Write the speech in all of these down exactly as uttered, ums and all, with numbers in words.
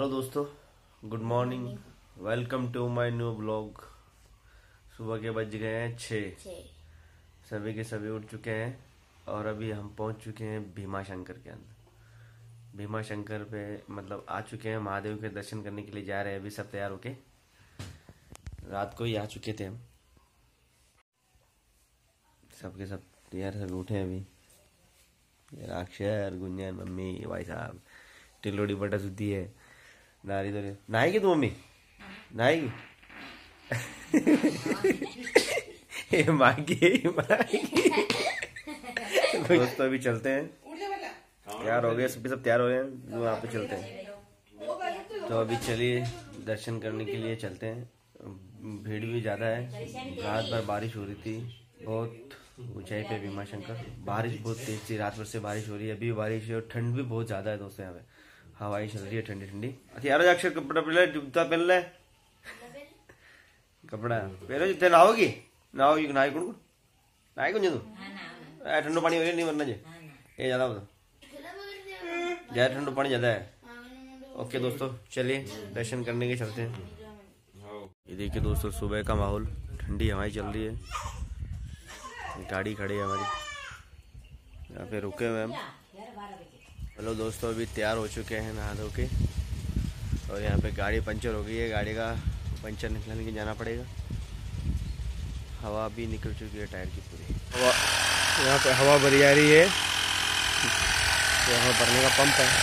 Hello दोस्तों, good morning, welcome to my new blog. सुबह के बज गए हैं छः। सभी के सभी उठ चुके हैं और अभी हम पहुंच चुके हैं भीमा शंकर के अंदर। भीमा शंकर पे मतलब आ चुके हैं, महादेव के दर्शन करने के लिए जा रहे हैं। अभी सब तैयार होके रात को ही आ चुके थे हम। सबके सब तैयार, सब उठे हैं अभी। अक्षर, गुंजन, मम्मी, भाई साहब, टिलोड़ी बटा सुती है। नारी तो नहाएगी तू? मम्मी नहाएगी? दोस्तों अभी चलते हैं, तैयार हो गए सबके सब तैयार हो गए हैं, वहाँ पे चलते हैं। तो अभी चलिए दर्शन करने के लिए चलते हैं। भीड़ भी ज्यादा है, रात भर बारिश हो रही थी बहुत ऊंचाई पे भीमा शंकर। बारिश बहुत तेज थी, रात भर से बारिश हो रही है, अभी बारिश है और ठंड भी बहुत ज्यादा है दोस्तों। यहाँ पे हवाई चल रही है ठंडी ठंडी। हथियार अक्षर कपड़ा पहन ले, जूता पहन ले, कपड़ा पहनो जितने नहाओगी नहाओगी नहाई कुछ नहाई कुछ तू ठंडो पानी हो रही नहीं, वरना जे ये ज्यादा बता ज्यादा ठंडो पानी ज्यादा है। ओके दोस्तों चलिए दर्शन करने के चलते हैं। ये देखिए दोस्तों सुबह का माहौल, ठंडी हवाएं चल रही है, गाड़ी खड़ी है हमारी, यहाँ पे रुके हुए हम। हेलो दोस्तों, अभी तैयार हो चुके हैं नहा धो के और यहाँ पे गाड़ी पंचर हो गई है, गाड़ी का पंचर निकलने के जाना पड़ेगा। हवा भी निकल चुकी है टायर की पूरी। हवा यहाँ पे हवा भरी आ रही है, यहाँ भरने का पंप है,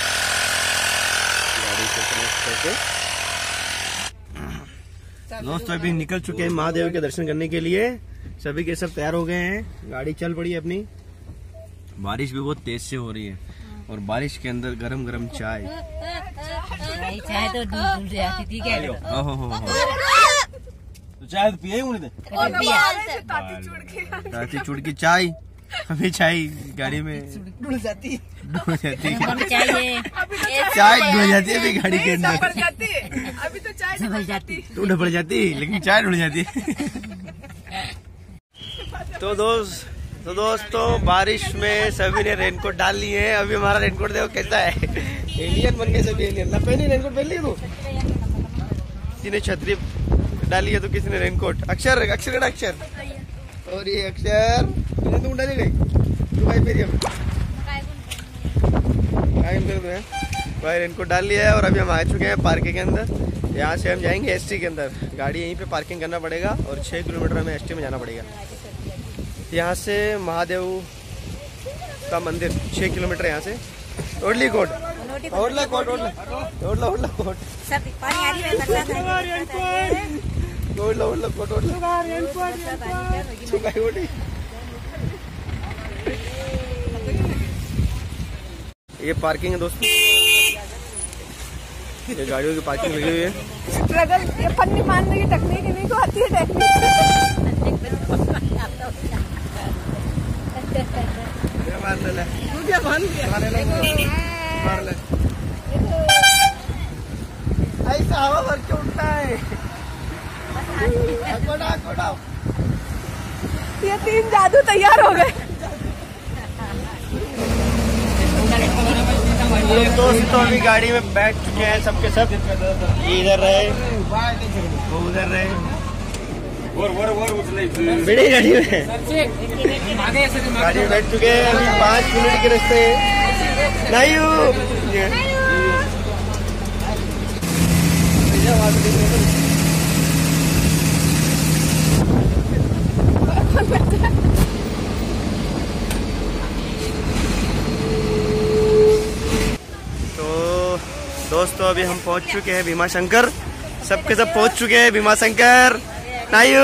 गाड़ी से कनेक्ट करके। दोस्तों अभी निकल चुके हैं महादेव के दर्शन करने के लिए। सभी के सब तैयार हो गए हैं, गाड़ी चल पड़ी है अपनी। बारिश भी बहुत तेज से हो रही है और बारिश के अंदर गरम गरम चाय चाय तो दूध जाती थी क्या? ओहो हो हो तो चाय तो पिए ही ताती चुड़ की चाय। हमें चाय गाड़ी में डुल जाती डुल जाती चाहिए, चाय डुल जाती है अभी गाड़ी के अंदर। अभी तो चाय ढल जाती, तू ढल जाती लेकिन चाय डुल जाती। तो दोस्त तो दोस्तों बारिश में सभी ने रेनकोट डाल लिए हैं। अभी हमारा रेनकोट देखो कैसा है, एलियन बन गए सभी एलियन। ना पहनी रेनकोट पहन ली तू? किसी ने छतरी डाली है तो किसी ने रेनकोट। अक्षर अक्षर का अक्षर और ये अक्षर तू डाली गई तू भाई फिर भाई रेनकोट डाल लिया है और अभी हम आ चुके हैं पार्किंग के अंदर। यहाँ से हम जाएंगे एसटी के अंदर, गाड़ी यहीं पे पार्किंग करना पड़ेगा और छः किलोमीटर हमें एसटी में जाना पड़ेगा। यहाँ से महादेव का मंदिर छः किलोमीटर यहाँ से। ओडली कोट ओडला कोट ओडला ओडला कोट सब पानी आ रही है, ओडला ओडला कोट ओडला ये पार्किंग है दोस्तों, ये गाड़ियों की पार्किंग लगी हुई है। स्ट्रगल ये पन्नी मारने की तकनीक इन्हीं को आती है। मार ले तू क्या मान लिया? मार ले ऐसा हवा भर के उठता है। कोड़ा कोड़ा ये तीन जादू तैयार हो गए। दोस्त तो अभी गाड़ी में बैठ चुके हैं सबके सब, इधर रहे वो उधर रहे बड़ी गाड़ी में गाड़ी में बैठ चुके हैं। अभी पाँच मिनट के रास्ते नहीं तो दोस्तों अभी हम पहुंच चुके हैं भीमा शंकर। सबके सब पहुंच चुके हैं भीमा शंकर। नायू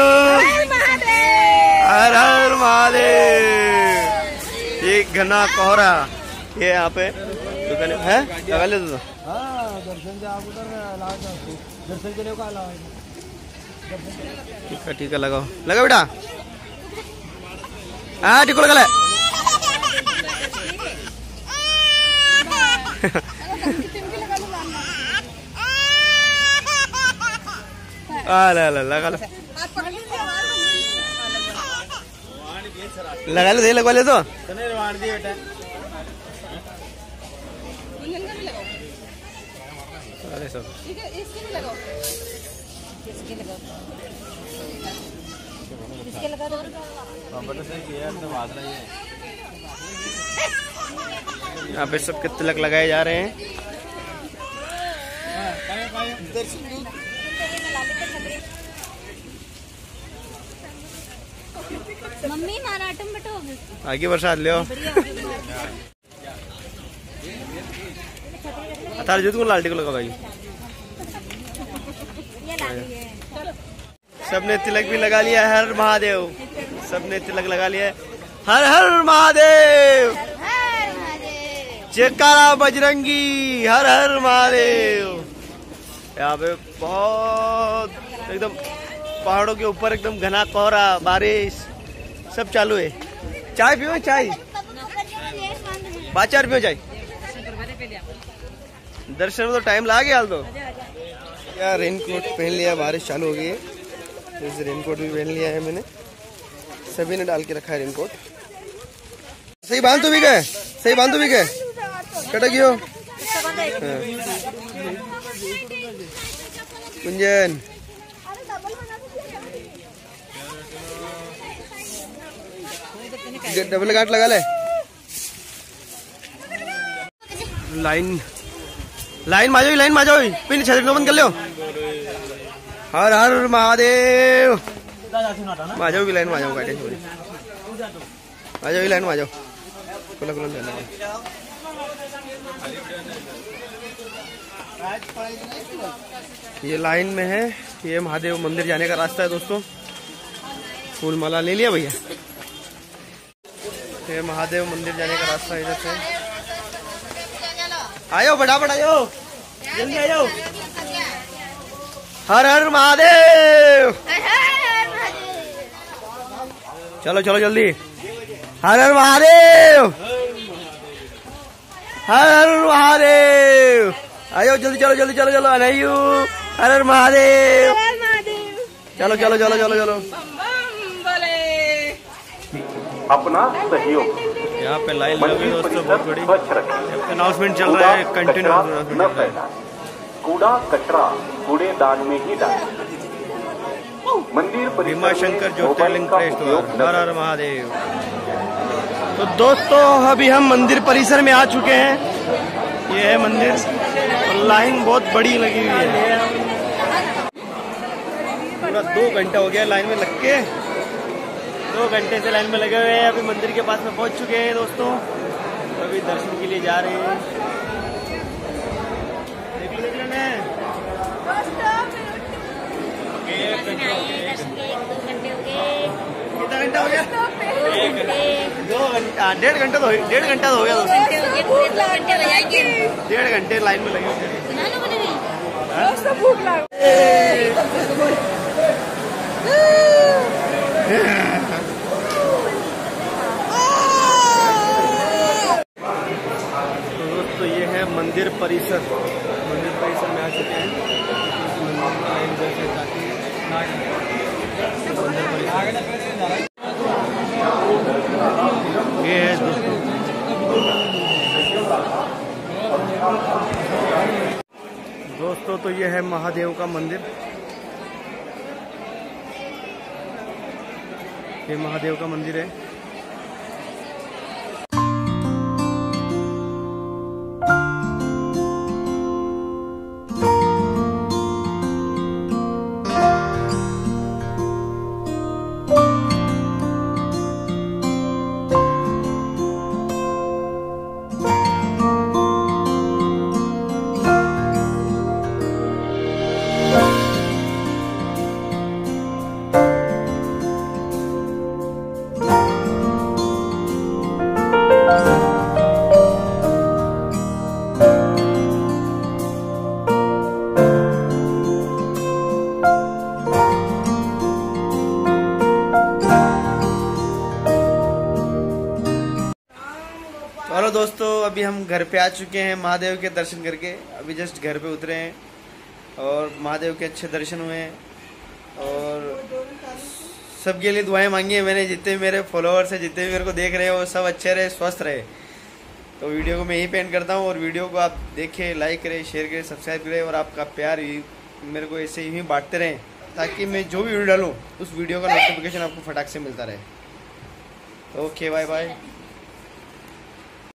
हर हर महादेव। ये घना कोहरा ये यहाँ पे दुकान है, लगा ले तो दर्शन के लिए ठीक है ठीक है लगाओ लगा बेटा। हाँ ठीक लगा ले लगा लो लगा ले लगवा ले तो अरे सब इसके नहीं लगाओ, इसके लगाओ, इसके लगा दो। यहाँ पे सबके तिलक लगाए जा रहे हैं। मम्मी माराटम बटो आगे बरसात ले तार जुत को लालटी को लगा भाई। सबने तिलक भी लगा लिया। हर महादेव, सबने तिलक लगा लिया है। हर हर महादेव, जयकारा बजरंगी, हर हर महादेव। यहाँ पे बहुत एकदम पहाड़ों के ऊपर एकदम घना कोहरा, बारिश सब चालू है। चाय पियो, चाय बाचार पियो चाय। दर्शन में तो टाइम लगा गया हाल तो यार। रेनकोट पहन लिया, बारिश चालू हो गई है, तो रेनकोट भी पहन लिया है मैंने। सभी ने डाल के रखा है रेनकोट। सही बांध तो भी गए, सही बांध तो भी गए, कटक हो कुंजन। डबल गाट लगा ले। लाइन लाइन माजो, लाइन माजो, पिन छतरी तो बंद कर लो। हर हर महादेव। माजो भी लाइन माजो, गाड़ी माजो भी लाइन माजो। खुला खुला जाना। ये लाइन में है, ये महादेव मंदिर जाने का रास्ता है दोस्तों। फूल माला ले लिया भैया। ये महादेव मंदिर जाने का रास्ता इधर से। आयो फटाफट आयो, जल्दी आयो। हर हर महादेव। चलो चलो जल्दी। हर हर महादेव, हर हर महादेव। आयो जल्दी, चलो जल्दी, चलो चलो। अनयू हर हर महादेव। चलो चलो चलो चलो चलो। अपना सहयोग। यहाँ पे लाइन लगी दोस्तों बहुत बड़ी। अनाउंसमेंट चल रहा है, कंटिन्यू न फैला। कूड़ा कचरा कूड़ेदान में ही डालें। मंदिर भीमा शंकर ज्योतिर्लिंग प्रेस द्वार। हर हर महादेव। तो दोस्तों अभी हम मंदिर परिसर में आ चुके हैं। ये है मंदिर और लाइन बहुत बड़ी लगी हुई है। पूरा दो घंटा हो गया लाइन में लग के। दो घंटे से लाइन में लगे हुए हैं। अभी मंदिर के पास में पहुंच चुके हैं दोस्तों। अभी दर्शन के लिए जा रहे हैं। देख लो देख लो मैं कितना घंटा हो गया? दो घंटा, डेढ़ घंटा तो डेढ़ घंटा तो हो गया दोस्तों। डेढ़ घंटे लाइन में लगे हुए। भूख लग तो ये है मंदिर परिसर। मंदिर परिसर में आ चुके हैं। लाइन जैसे जाती है मंदिर परिसर। ये है दोस्तों दोस्तों तो ये है महादेव का मंदिर। ये महादेव का मंदिर है। चलो दोस्तों अभी हम घर पे आ चुके हैं महादेव के दर्शन करके। अभी जस्ट घर पे उतरे हैं और महादेव के अच्छे दर्शन हुए हैं। और सबके लिए दुआएं मांगी है मैंने। जितने भी मेरे फॉलोअर्स हैं, जितने भी मेरे को देख रहे हो, सब अच्छे रहे, स्वस्थ रहे। तो वीडियो को मैं यही पेंट करता हूँ और वीडियो को आप देखें, लाइक करें, शेयर करें, सब्सक्राइब करें और आपका प्यार मेरे को ऐसे ही बांटते रहें ताकि मैं जो भी वीडियो डालूँ उस वीडियो का नोटिफिकेशन आपको फटाक से मिलता रहे। Okay bye bye.